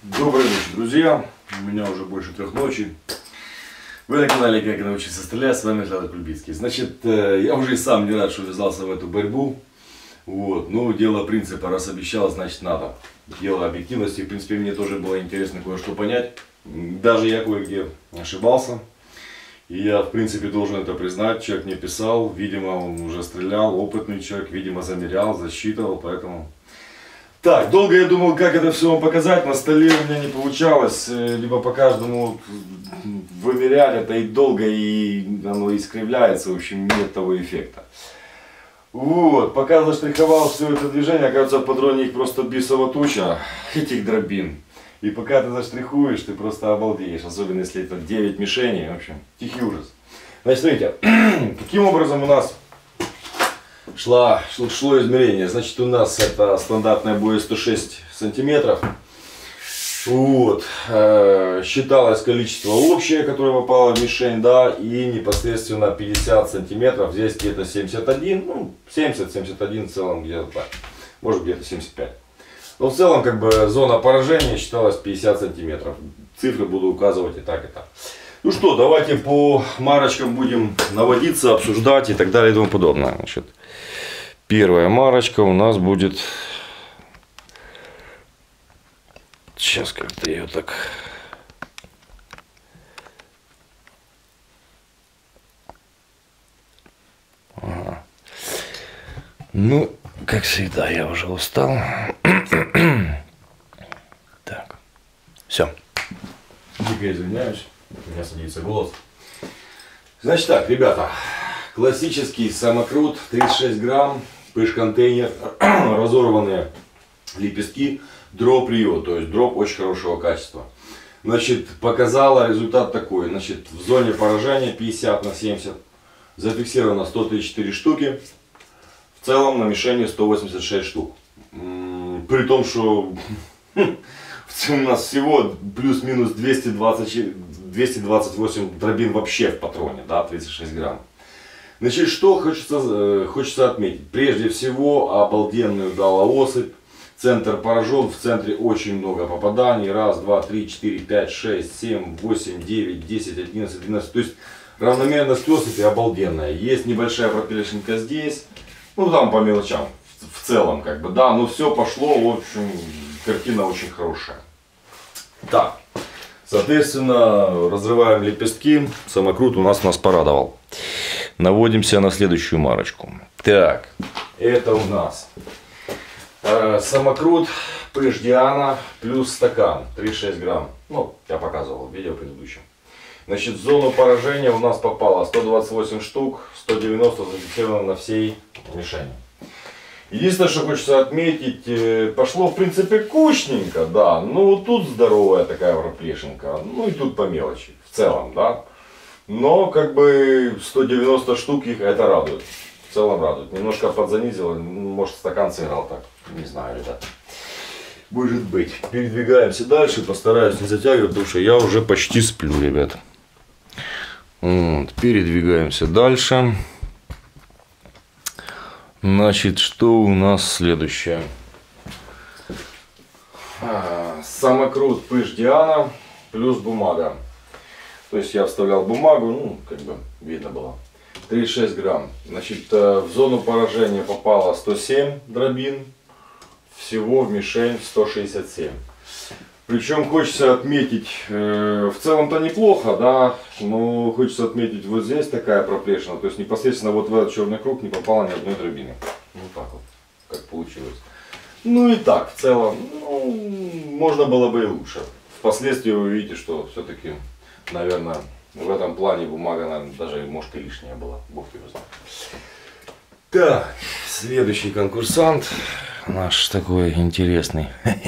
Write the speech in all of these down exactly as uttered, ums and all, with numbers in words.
Добрый вечер, друзья. У меня уже больше трех ночи. Вы на канале Как научиться стрелять, с вами Влад Кульбицкий. Значит, я уже и сам не рад, что ввязался в эту борьбу. Вот. Но дело принципа, раз обещал, значит надо. Дело объективности. В принципе, мне тоже было интересно кое-что понять. Даже я кое-где ошибался. И я, в принципе, должен это признать. Человек мне писал, видимо, он уже стрелял, опытный человек, видимо, замерял, засчитывал, поэтому... Так, долго я думал, как это все вам показать, на столе у меня не получалось, либо по каждому вымерять это и долго, и оно искривляется, в общем, нет того эффекта. Вот, пока заштриховал все это движение, оказывается, в патроне их просто бисова туча, этих дробин. И пока ты заштрихуешь, ты просто обалдеешь, особенно если это девять мишеней, в общем, тихий ужас. Значит, смотрите, каким образом у нас шло, шло, шло измерение. Значит, у нас это стандартная боя сто шесть сантиметров. Вот, э, считалось количество общее, которое попало в мишень, да, и непосредственно пятьдесят сантиметров, здесь где-то семьдесят один, ну, семьдесят семьдесят один в целом где-то так, может где-то семьдесят пять. Но в целом, как бы, зона поражения считалась пятьдесят сантиметров. Цифры буду указывать и так, и так. Ну что, давайте по марочкам будем наводиться, обсуждать и так далее и тому подобное. Значит, первая марочка у нас будет... Сейчас как-то ее так... Ага. Ну, как всегда, я уже устал. Так, все. Дико извиняюсь, у меня садится голос. Значит так, ребята, классический самокрут, тридцать шесть грамм, пыш-контейнер, разорванные лепестки, дроп Рио, то есть дроп очень хорошего качества. Значит, показала результат такой, значит, в зоне поражения пятьдесят на семьдесят, зафиксировано сто тридцать четыре штуки. В целом на мишени сто восемьдесят шесть штук. При том, что у нас всего плюс-минус двести двадцать восемь дробин вообще в патроне, да, тридцать шесть грамм. Значит, что хочется, хочется отметить. Прежде всего, обалденную дала особь. Центр поражен, в центре очень много попаданий. Раз, два, три, четыре, пять, шесть, семь, восемь, девять, десять, одиннадцать, двенадцать. То есть равномерность особи обалденная. Есть небольшая пропилешенка здесь. Ну там по мелочам, в целом как бы, да, но все пошло, в общем, картина очень хорошая. Так, соответственно, разрываем лепестки, самокрут у нас нас порадовал. Наводимся на следующую марочку. Так, это у нас э, самокрут Пыш Диана плюс стакан, тридцать шесть грамм, ну, я показывал в видео предыдущем. Значит, в зону поражения у нас попало сто двадцать восемь штук, сто девяносто зафиксировано на всей мишени. Единственное, что хочется отметить, пошло в принципе кучненько, да, ну тут здоровая такая проплешинка, ну и тут по мелочи, в целом, да. Но как бы сто девяносто штук их это радует, в целом радует. Немножко подзанизило, может стакан сыграл так, не знаю, ребята. Может быть. Передвигаемся дальше, постараюсь не затягивать, потому что я уже почти сплю, ребят. Вот, передвигаемся дальше. Значит, что у нас следующее? А, самокрут Пыш Диана плюс бумага. То есть я вставлял бумагу, ну, как бы видно было. тридцать шесть грамм. Значит, в зону поражения попало сто семь дробин. Всего в мишень сто шестьдесят семь. Причем хочется отметить, э, в целом-то неплохо, да, но хочется отметить вот здесь такая проплешина, то есть непосредственно вот в этот черный круг не попало ни одной дробины. Вот так вот, как получилось. Ну и так, в целом, ну, можно было бы и лучше. Впоследствии вы увидите, что все-таки, наверное, в этом плане бумага, наверное, даже может и лишняя была, бог его знает. Так, следующий конкурсант. Наш такой интересный.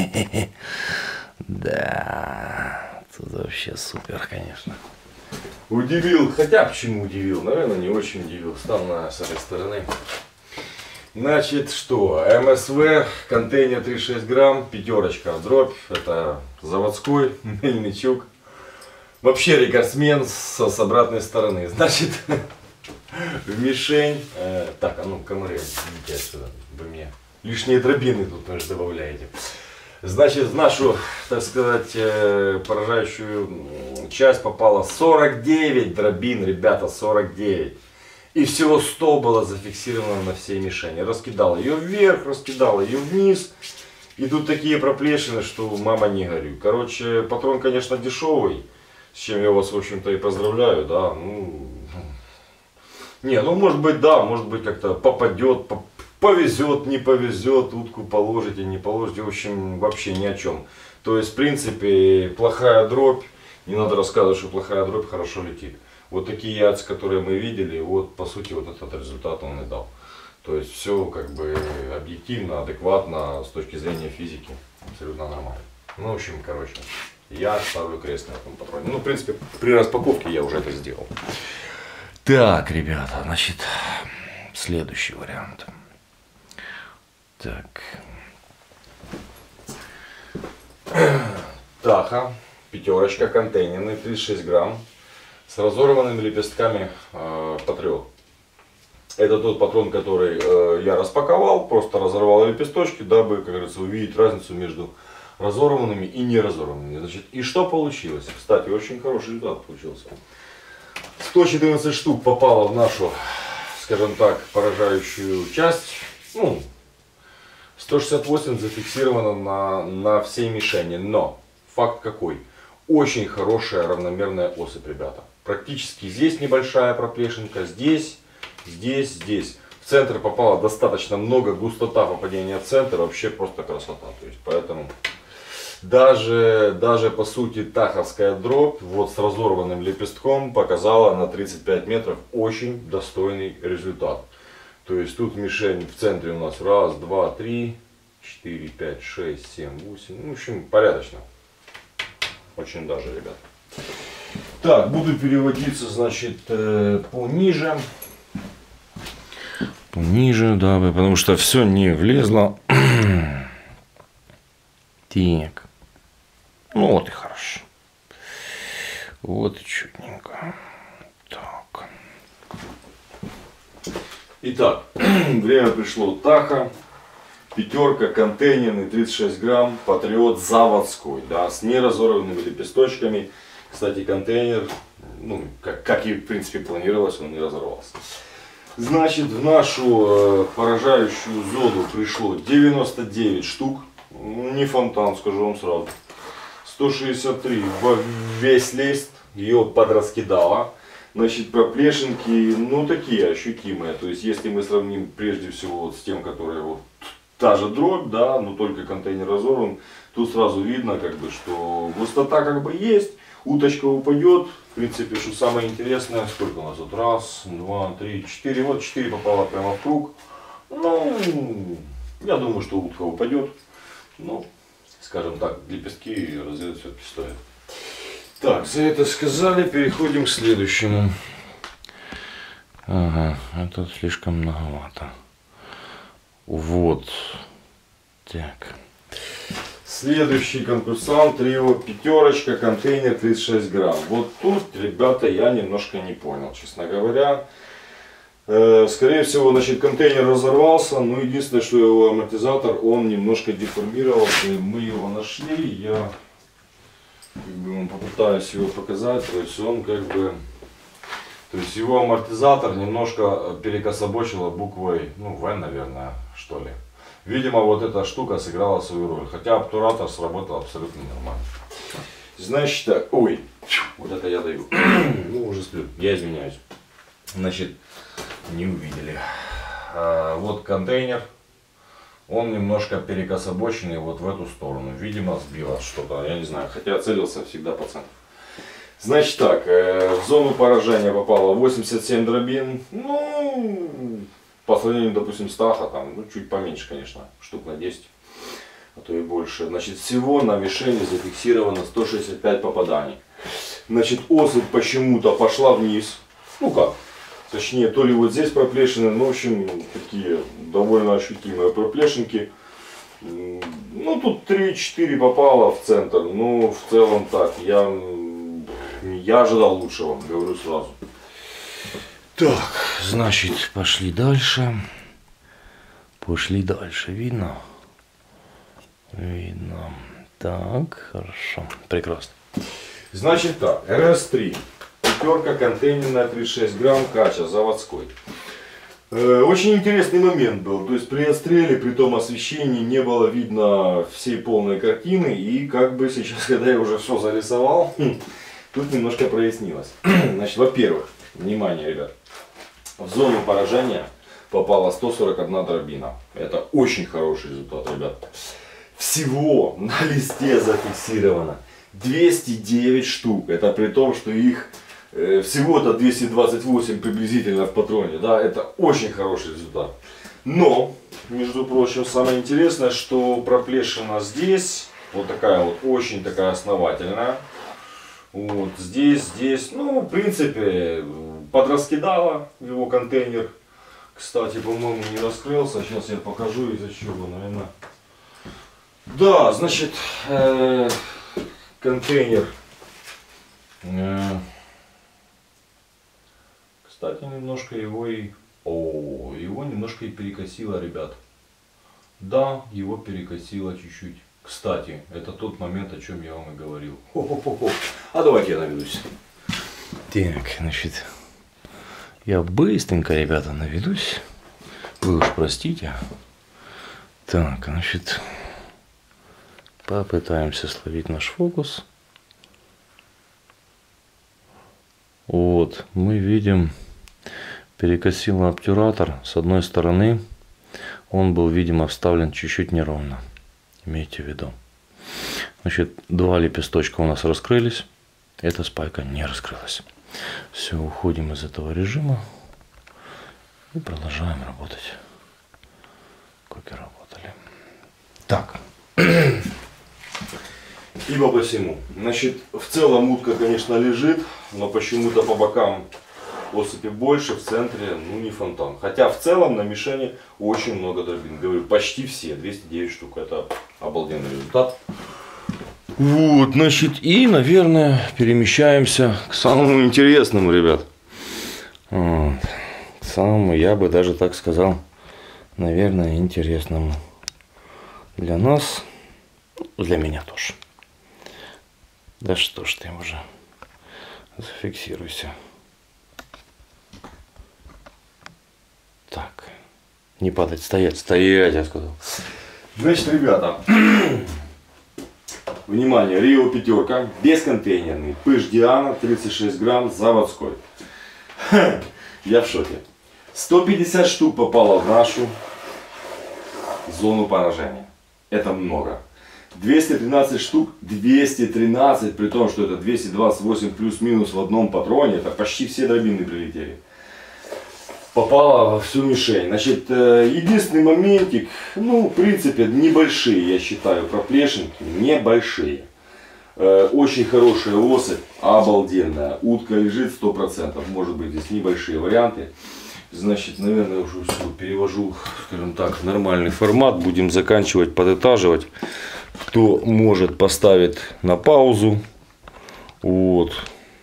Да, тут вообще супер, конечно. Удивил, хотя почему удивил? Наверное, не очень удивил. Стал на с этой стороны. Значит, что? эм эс вэ, контейнер тридцать шесть грамм, пятерочка, дробь. Это заводской, Мельничук. Вообще рекордсмен с, с обратной стороны. Значит, в мишень. Э, так, а ну, комары, идите отсюда, вы мне. Лишние дробины тут тоже добавляете. Значит, в нашу, так сказать, поражающую часть попало сорок девять дробин, ребята, сорок девять. И всего сто было зафиксировано на всей мишени. Раскидал ее вверх, раскидал ее вниз. И тут такие проплешины, что мама не горю. Короче, патрон, конечно, дешевый, с чем я вас, в общем-то, и поздравляю, да. Ну, не, ну, может быть, да, может быть, как-то попадет, повезет, не повезет, утку положите, не положите, в общем, вообще ни о чем. То есть, в принципе, плохая дробь, не надо рассказывать, что плохая дробь хорошо летит. Вот такие яйца, которые мы видели, вот, по сути, вот этот результат он и дал. То есть, все, как бы, объективно, адекватно, с точки зрения физики, абсолютно нормально. Ну, в общем, короче, я ставлю крест на этом патроне. Ну, в принципе, при распаковке я уже это сделал. Так, ребята, значит, следующий вариант. Так. Таха, пятерочка, контейнерный, тридцать шесть грамм, с разорванными лепестками э, Патриот. Это тот патрон, который э, я распаковал, просто разорвал лепесточки, дабы, как говорится, увидеть разницу между разорванными и не разорванными. Значит, и что получилось? Кстати, очень хороший результат получился. сто четырнадцать штук попало в нашу, скажем так, поражающую часть. Ну, сто шестьдесят восемь зафиксировано на, на всей мишени. Но факт какой? Очень хорошая равномерная особь, ребята. Практически здесь небольшая проплешинка, здесь, здесь, здесь. В центр попало достаточно много, густота попадения в центр вообще просто красота. То есть, поэтому даже, даже по сути таховская дробь вот с разорванным лепестком показала на тридцать пять метров очень достойный результат. То есть тут мишень в центре у нас раз, два, три, четыре, пять, шесть, семь, восемь. Ну, в общем, порядочно. Очень даже, ребят. Так, буду переводиться, значит, э, пониже. Пониже, да, потому что все не влезло. Так. Ну вот и хорошо. Вот и чудненько. Так. Итак, время пришло. Таха, пятерка, контейнерный, тридцать шесть грамм, Патриот заводской, да, с неразорванными лепесточками. Кстати, контейнер, ну, как, как и в принципе планировалось, он не разорвался. Значит, в нашу э, поражающую зону пришло девяносто девять штук. Не фонтан, скажу вам сразу. сто шестьдесят три во весь лист, ее подраскидало. Значит, проплешинки, ну, такие ощутимые. То есть, если мы сравним прежде всего вот с тем, которые вот та же дробь, да, но только контейнер разорван, тут сразу видно, как бы, что густота как бы есть, уточка упадет. В принципе, что самое интересное, сколько у нас тут? Раз, два, три, четыре. Вот четыре попало прямо в круг. Ну, я думаю, что утка упадет. Ну, скажем так, лепестки разрезать все-таки стоит. Так, за это сказали, переходим к следующему. Ага, это слишком многовато. Вот. Так. Следующий конкурсант, трио, пятерочка, контейнер, тридцать шесть грамм. Вот тут, ребята, я немножко не понял, честно говоря. Э, скорее всего, значит, контейнер разорвался, но единственное, что его амортизатор, он немножко деформировался. Мы его нашли, я как бы, вам попытаюсь его показать. То есть он как бы, то есть его амортизатор немножко перекособочило буквой, ну, В, наверное, что ли. Видимо, вот эта штука сыграла свою роль, хотя обтуратор сработал абсолютно нормально. Значит, так, ой, вот это я даю. Ну, уже сплю, я извиняюсь. Значит, не увидели. А, вот контейнер, он немножко перекособоченный вот в эту сторону. Видимо, сбило что-то, я не знаю, хотя целился всегда по центру. Значит так, э, в зону поражения попало восемьдесят семь дробин. Ну, по сравнению, допустим, с Таха, там, ну, чуть поменьше, конечно, штук на десять, а то и больше. Значит, всего на мишени зафиксировано сто шестьдесят пять попаданий. Значит, особь почему-то пошла вниз. Ну как, точнее, то ли вот здесь проплешины, ну, в общем, такие довольно ощутимые проплешинки. Ну, тут три-четыре попало в центр, но в целом так, я, я ожидал лучшего, говорю сразу. Так, значит, пошли дальше. Пошли дальше, видно? Видно. Так, хорошо. Прекрасно. Значит так, эр эс три. Пятерка контейнерная, тридцать шесть грамм, кача, заводской. Э, очень интересный момент был. То есть при отстреле, при том освещении не было видно всей полной картины. И как бы сейчас, когда я уже все зарисовал, тут немножко прояснилось. Значит, во-первых, внимание, ребят. В зону поражения попала сто сорок одна дробина. Это очень хороший результат, ребят. Всего на листе зафиксировано двести девять штук. Это при том, что их э, всего-то двести двадцать восемь приблизительно в патроне. Да, это очень хороший результат. Но, между прочим, самое интересное, что проплешина здесь, вот такая вот, очень такая основательная. Вот здесь, здесь, ну, в принципе, подраскидала его контейнер. Кстати, по-моему, не раскрылся. Сейчас я покажу, из-за чего, наверное. Да, значит, э, контейнер. Э, кстати, немножко его и... О, его немножко и перекосило, ребят. Да, его перекосило чуть-чуть. Кстати, это тот момент, о чем я вам и говорил. Хо-хо-хо-хо. А давайте я наведусь. Так, значит, я быстренько, ребята, наведусь. Вы уж простите. Так, значит, попытаемся словить наш фокус. Вот, мы видим, перекосил обтюратор. С одной стороны, он был, видимо, вставлен чуть-чуть неровно. Имейте в виду. Значит, два лепесточка у нас раскрылись. Эта спайка не раскрылась. Все, уходим из этого режима. И продолжаем работать, как и работали. Так. Ибо по всему. Значит, в целом утка, конечно, лежит, но почему-то по бокам осыпи больше, в центре, ну, не фонтан. Хотя в целом на мишени очень много дробин. Говорю, почти все, двести девять штук. Это обалденный результат. Вот, значит, и, наверное, перемещаемся к самому интересному, ребят. Вот. К самому, я бы даже так сказал, наверное, интересному. Для нас, для меня тоже. Да что ж ты уже, зафиксируйся. Так, не падать, стоять, стоять, я сказал. Значит, ребята, внимание, Рио пятерка, бесконтейнерный, пыш Диана, тридцать шесть грамм, заводской. Я в шоке. сто пятьдесят штук попало в нашу зону поражения. Это много. двести тринадцать штук, двести тринадцать, при том, что это двести двадцать восемь плюс-минус в одном патроне, это почти все дробины прилетели. Попало во всю мишень. Значит, единственный моментик, ну, в принципе, небольшие, я считаю, проплешинки, небольшие. Очень хорошая особь, обалденная. Утка лежит сто процентов, может быть, здесь небольшие варианты. Значит, наверное, уже все перевожу, скажем так, в нормальный формат. Будем заканчивать, подытаживать. Кто может, поставить на паузу. Вот.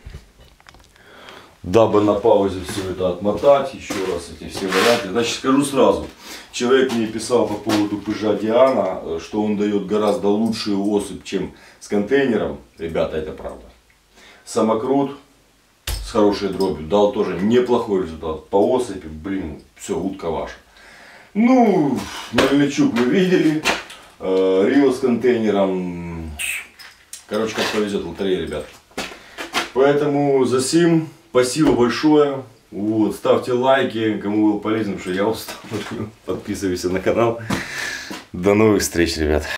Дабы на паузе все это отмотать, еще раз эти все варианты. Значит, скажу сразу. Человек мне писал по поводу пыжа Диана, что он дает гораздо лучшую особь, чем с контейнером. Ребята, это правда. Самокрут с хорошей дробью дал тоже неплохой результат. По особи, блин, все, утка ваша. Ну, Мельничук мы видели. Рио с контейнером. Короче, как повезет, лотерея, ребят. Поэтому за сим спасибо большое. Вот, ставьте лайки, кому было полезно, потому что я устал. Подписывайтесь на канал. До новых встреч, ребят.